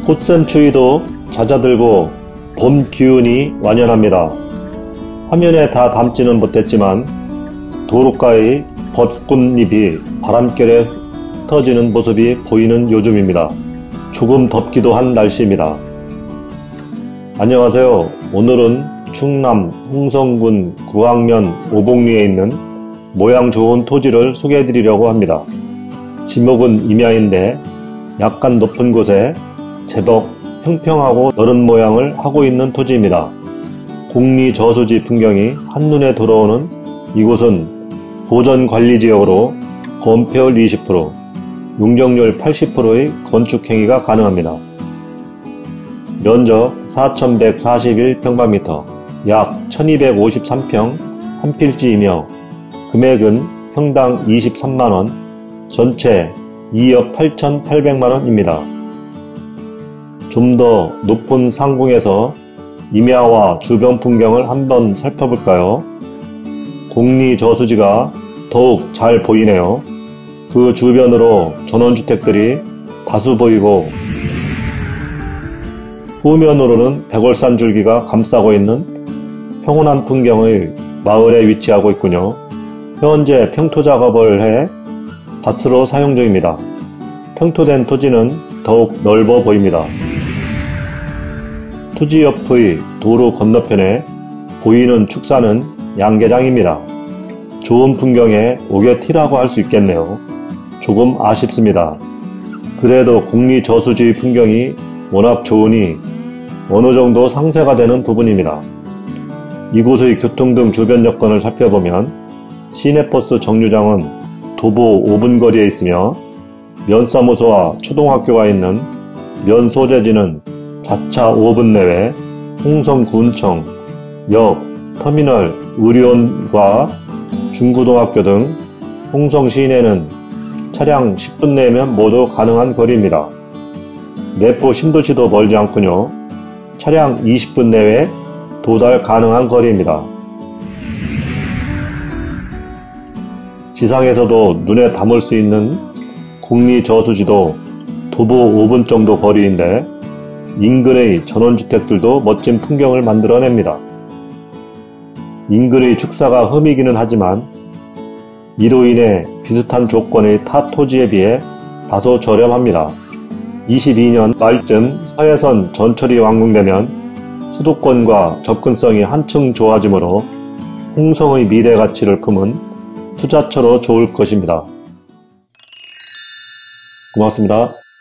꽃샘추위도 잦아들고 봄 기운이 완연합니다. 화면에 다 담지는 못했지만 도로가의 벚꽃잎이 바람결에 흩어지는 모습이 보이는 요즘입니다. 조금 덥기도 한 날씨입니다. 안녕하세요. 오늘은 충남 홍성군 구항면 오봉리에 있는 모양 좋은 토지를 소개해 드리려고 합니다. 지목은 임야인데 약간 높은 곳에 제법 평평하고 너른 모양을 하고 있는 토지입니다. 공리 저수지 풍경이 한눈에 들어오는 이곳은 보전관리지역으로 건폐율 20%, 용적률 80%의 건축행위가 가능합니다. 면적 4,141평방미터, 약 1,253평 한 필지이며 금액은 평당 23만원, 전체 2억 8,800만원입니다. 좀 더 높은 상공에서 임야와 주변 풍경을 한번 살펴볼까요? 공리 저수지가 더욱 잘 보이네요. 그 주변으로 전원주택들이 다수 보이고 후면으로는 백월산 줄기가 감싸고 있는 평온한 풍경의 마을에 위치하고 있군요. 현재 평토 작업을 해 밭으로 사용 중입니다. 평토된 토지는 더욱 넓어 보입니다. 토지 옆의 도로 건너편에 보이는 축사는 양계장입니다. 좋은 풍경에 오개티라고 할 수 있겠네요. 조금 아쉽습니다. 그래도 공리 저수지의 풍경이 워낙 좋으니 어느 정도 상쇄가 되는 부분입니다. 이곳의 교통 등 주변 여건을 살펴보면 시내버스 정류장은 도보 5분 거리에 있으며 면사무소와 초등학교가 있는 면 소재지는 자차 5분 내외 홍성군청, 역, 터미널, 의료원과 중고등학교 등 홍성 시내는 차량 10분 내면 모두 가능한 거리입니다. 내포 신도시도 멀지 않군요. 차량 20분 내외 도달 가능한 거리입니다. 지상에서도 눈에 담을 수 있는 공리 저수지도 도보 5분 정도 거리인데 인근의 전원주택들도 멋진 풍경을 만들어냅니다. 인근의 축사가 흠이기는 하지만 이로 인해 비슷한 조건의 타 토지에 비해 다소 저렴합니다. 22년 말쯤 서해선 전철이 완공되면 수도권과 접근성이 한층 좋아지므로 홍성의 미래 가치를 품은 투자처로 좋을 것입니다. 고맙습니다.